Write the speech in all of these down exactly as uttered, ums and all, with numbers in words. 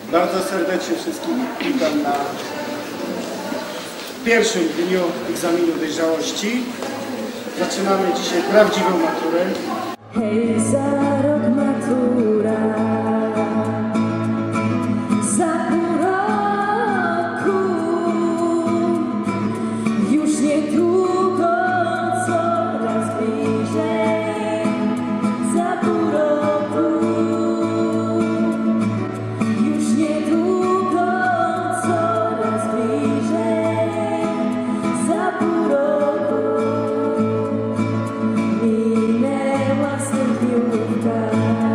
Bardzo serdecznie wszystkich witam na pierwszym dniu egzaminu dojrzałości. Zaczynamy dzisiaj prawdziwą maturę. Hej, za rok matura, za pół roku, już niedługo, coraz bliżej, za pół roku, już niedługo, coraz bliżej, za pół roku. Minęła studniówka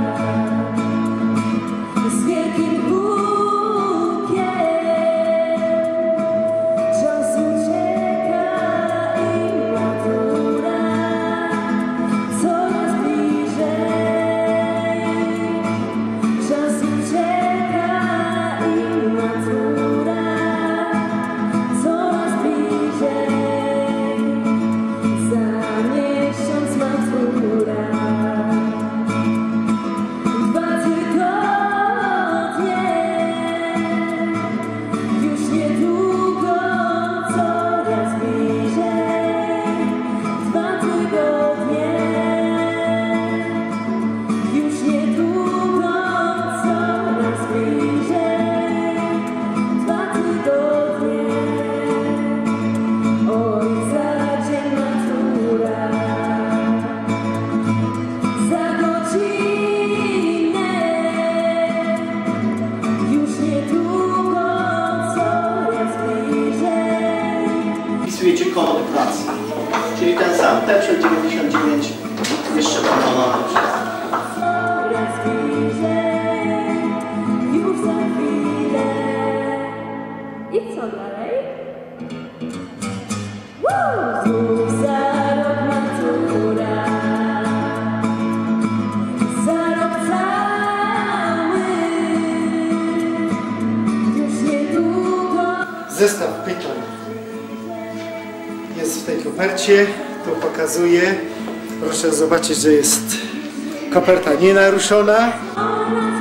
z wielkim hukiem, czas ucieka i matura coraz bliżej, czas ucieka i matura coraz bliżej, za miesiąc matura. Dwa tygodnie, już niedługo, coraz bliżej. Dwa tygodnie, już niedługo, coraz bliżej. Dwa tygodnie, oj, za dzień matura. Za godzinę, już niedługo, coraz bliżej. Wpisujecie kod pracy, czyli ten sam, ten przed dziewięćdziesiąt dziewięć, jeszcze pomnożony przez. Coraz bliżej, już za chwilę. I co dalej? Woo! Znów za rok matura, za rok cały, już niedługo. Zestaw pytań jest w tej kopercie. Tu pokazuję. Proszę zobaczyć, że jest koperta nienaruszona. Ona